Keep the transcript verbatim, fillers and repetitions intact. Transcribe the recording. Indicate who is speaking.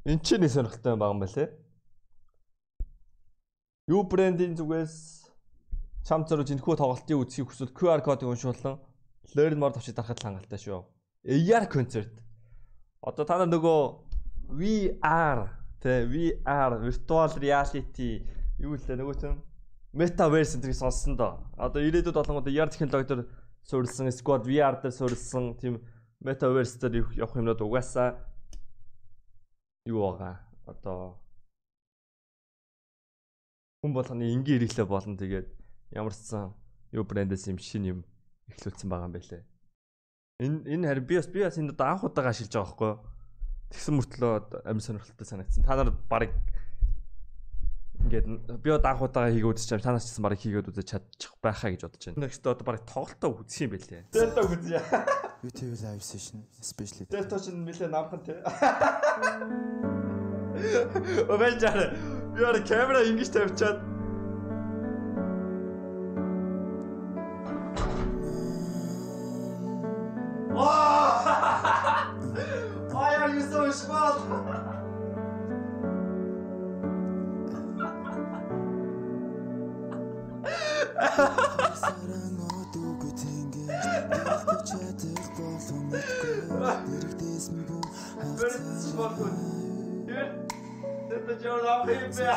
Speaker 1: Энд ч нэг сонирхолтой байгаа юм байна лээ. Юу брендийн зүгээс чам зорж энэхүү тоглолтын үзхийг хүсвэл ку ар кодыг уншуулсан learn more тавчид дарахад хангалттай шүү. A R концерт. Одоо та нар нөгөө V R тэ V R virtual reality юу лээ нөгөө чинь metaverse гэдгийг сонссон доо. Одоо ирээдүйд болгонгод A R технологиор суурилсан Squad V R дээр суурилсан тийм metaverse дээр явах юмнууд угаасаа юу байгаа. Одоо хүн болгоны энгийн хэрэглээ болно. Тэгээд ямар ч сан юу брэндээс юм шинэ юм эхлүүлсэн байгаа юм байлээ. Энэ энэ харин би бас би бас энэ одоо анх удаага ашиглаж байгаа байхгүй юу? Тэгсэн мөртлөө амин сонирхолтой санагдсан. Та нар барыг ингээд би одоо анх удаага хийгээд үзчих юм. Та нар ч гэсэн барыг хийгээд үзэж чадчих байхаа гэж бодож байна. Нэгт одоо барыг тоглолтоо үзэх юм байлээ. Зэлтэ үзье.
Speaker 2: YouTube live session especially.
Speaker 1: Зэлтэ ч нэлээ намхан тий. Овэлжаар би ор камера ингэж тавьчаад Why are you so small? Тэт жоо лав хим бэ.